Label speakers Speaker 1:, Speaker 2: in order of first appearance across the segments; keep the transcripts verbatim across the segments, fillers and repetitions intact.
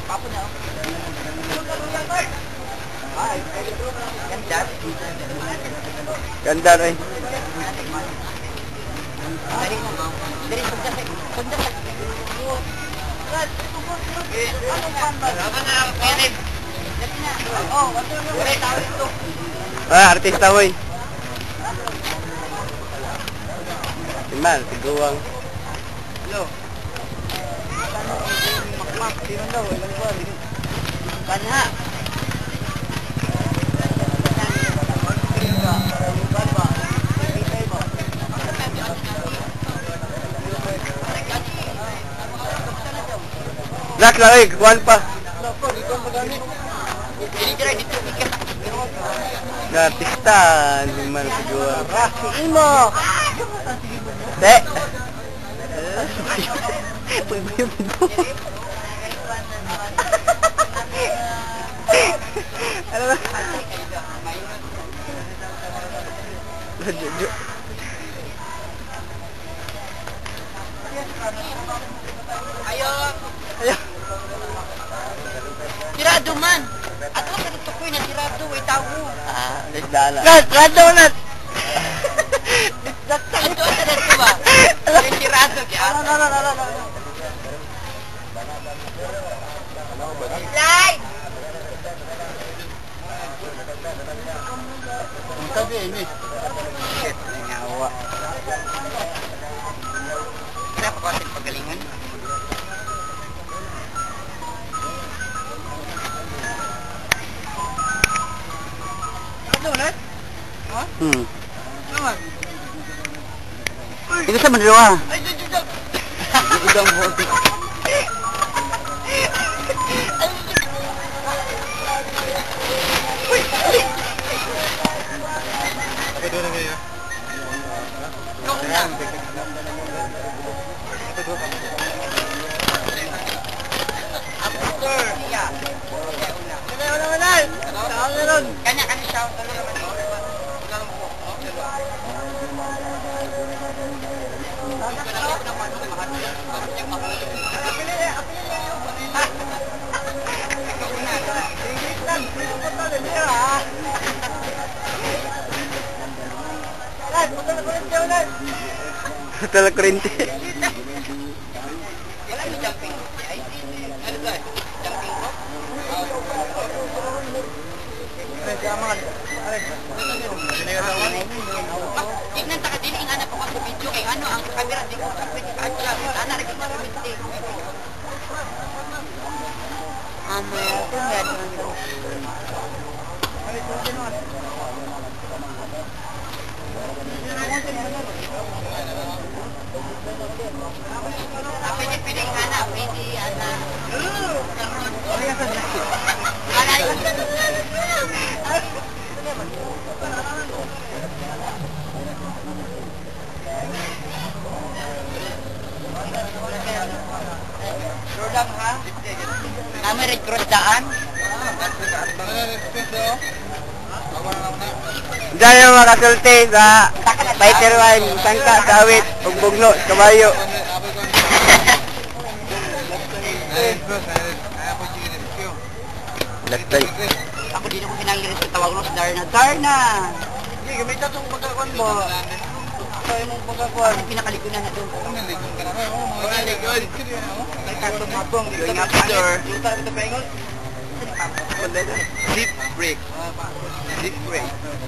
Speaker 1: Ganda rin. Ah, artista woy. Iman, tiguang.
Speaker 2: Hello. Makmak, sino daw? Ilang buwan? Kanya.
Speaker 1: Nak lang eh, kuhan pa. Na artista, Iman, tiguang.
Speaker 2: Imo.
Speaker 1: Te. Ano ba?
Speaker 2: Ayo. Ayo. Tirado man. At ako sa tukoy na tirado, ay tawo.
Speaker 1: Ah, lisdala.
Speaker 2: Kat, kat donut. Kat, kat, kat, ba? Yung tirado kaya. No, no, no, no, no. Slide! Ang sabi, ini.
Speaker 1: Shit, nangawa.
Speaker 2: Kenapa kau ating pagalingan? Donut? Ha?
Speaker 1: Hmm.
Speaker 2: Naman?
Speaker 1: Ito sa mandawa.
Speaker 2: Ay, dyan, dyan, dyan.
Speaker 1: Idang buti. Apa dua lagi ya? Apa dua kamu?
Speaker 2: After. Iya. Wala, wala, wala. Saan meron? Kanya, kanya siya.
Speaker 1: Hotel Kurinti.
Speaker 2: Wala ni jumping. Ano ba? Jumping rope? Ay, jaman. Ay. Tignan ta ka din ing anak ko sa video kay ano ang camera di ko sa pwede ka adya. Ana ra kita mistake. Amo ya, ko nga dito. Ay, ko din mo. Pwede, pwede nga na, pwede, ana. Ana, sure lang ha? Kami red cross daan?
Speaker 1: Diyan yung mga kasulti sa fighter wine, sangka, sawit, ugbugno, kabayo. Last time.
Speaker 2: Ako din ako kinangirin sa tawag mo sa Darna. Darna! Hindi, gamit na itong pagkakuan mo. Kaya mong pagkakuan. Ang pinakalikunan na doon. Ang nalikon ka na. Oo, mga nalikon. May kartong mabong. Going after. Yung tarap ito paingon.
Speaker 1: Deep break. Deep break.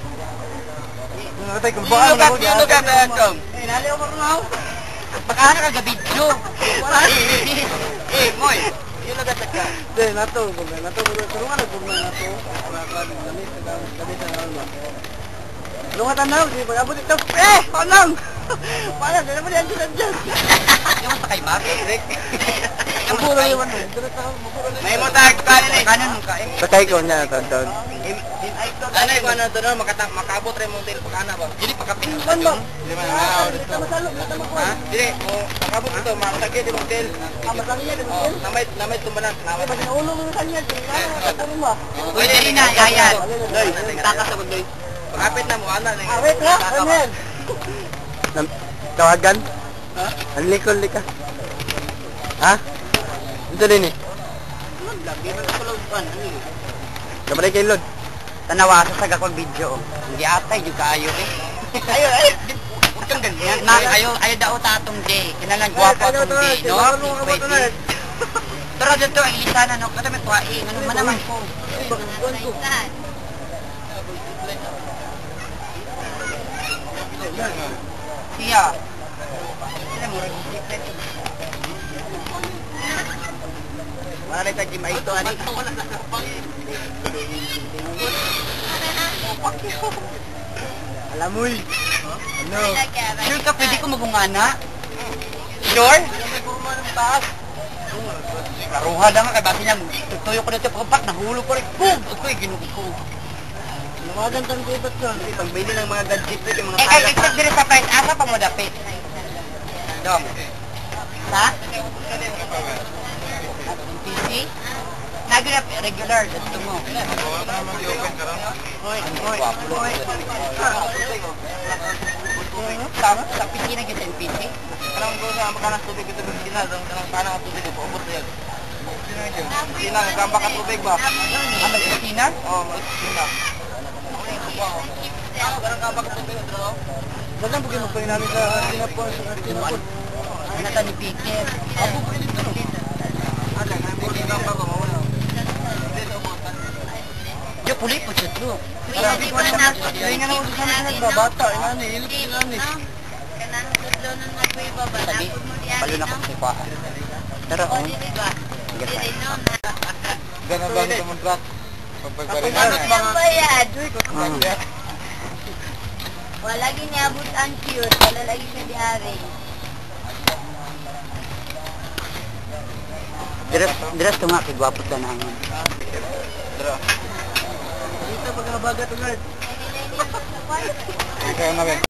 Speaker 2: Yung lugat, yung lugat na ito. Eh, naliw mo rin ako. Baka na kagabidyo. Eh, Moy. Yung lugat na ka.
Speaker 1: Hindi, nato. Nato. Tulungan na tulungan nato. Damit na naman. Tulungan tanaw. Hindi pag-abot ito. Eh! Panang! Panang! Hindi naman yan dyan dyan.
Speaker 2: Yung sa kay Mark, Rick.
Speaker 1: Mabura yung ano.
Speaker 2: May mo tag kanin eh. Kanin mo kain.
Speaker 1: Sakay ko niya ito doon.
Speaker 2: Ano yung ano doon? Makabot rin mong tail pagkana ba? Hindi pagkapin.
Speaker 1: Saan ba?
Speaker 2: Lima na nga. Ha? Hindi. Makabot ito. Makasagya din mong tail.
Speaker 1: Masakya din mong tail?
Speaker 2: Namay, namay tumbanan. Namay.
Speaker 1: Pag naulong mo kanya, ano ba?
Speaker 2: Pwede rin na, yayan. Doy, takas ako doy. Pagkapit na mo, ana.
Speaker 1: Ah, wait ha? Ano yan? Tawagan? Ha? Ang likol ka. Ha? Ito din eh.
Speaker 2: Lord lang, di man ko Lord pan. Ano?
Speaker 1: Gabalay kay Lord.
Speaker 2: Tanawa sa saga kong video. Hindi atay jud kaayo eh. Ayo ay. Huwag kang ganyan. Na ayo ayo daw tatong day. Kinalan gwapo atong day, no? Pero dito ang ilisana no, kada may kuhain. Ano man naman ko. Siya. Sila mo rin secret.
Speaker 1: Wala rin sa gym ay ito, ani. Alam mo eh. Ano?
Speaker 2: Sure ka, pwede ko magungana? Sure?
Speaker 1: Taas.
Speaker 2: Karuha lang kay basi niya. Tutuyo ko dito pagpat, nahulog ko rin. Boom! Ako'y ginugot ko.
Speaker 1: Nawagan kang gubat ka. Pagbili ng mga gadget rin, yung mga
Speaker 2: Eh, eh, except dire sa price, asa pa mo dapit? Dong. Sa? P C? Nagirap regular, dito mo.
Speaker 1: Hoy, hoy, hoy.
Speaker 2: Sa, sa P C na kita yung P C?
Speaker 1: Kanang ko sa makanas tubig ito ng sina, kanang kanang tubig ito, ubot na yan. Sina, gamba ka tubig ba?
Speaker 2: Ah, may piscina?
Speaker 1: Oo, may sina. Kanang gamba ka tubig ito, no? Dagan po kayo magpahin namin sa sinapon, sa sinapon.
Speaker 2: Ano ito ni Peter?
Speaker 1: Ako po ito, no? Ada, nang yung gamba ko, mawala.
Speaker 2: Yo, puli po siya ito.
Speaker 1: Marami ko na natin. Hindi nga naman sa mga nagbabata, inani, ilip, inani.
Speaker 2: Sabi, balo na ko sa kuhaan. Pero, oh,
Speaker 1: Ganun ba ito mong truck?
Speaker 3: Bakit ang bayad?
Speaker 2: Ah.
Speaker 3: Wala giniabot ang cute. Wala lagi siya diari.
Speaker 2: Diras, diras ito nga, kigwapot ka na hangin.
Speaker 1: Dra. Dito pagkabagat ulit. Ikaw na ba?